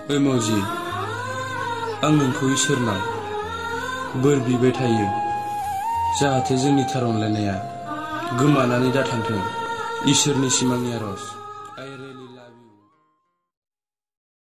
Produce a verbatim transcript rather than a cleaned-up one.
ओइ मावजि, आं नोंखौ इसोरनाव बोर बिबाय थायो जाहाथे जोंनि थार अनलायनाया गोमानानै दाथांथों। इसोरनि सिमांनि आरज।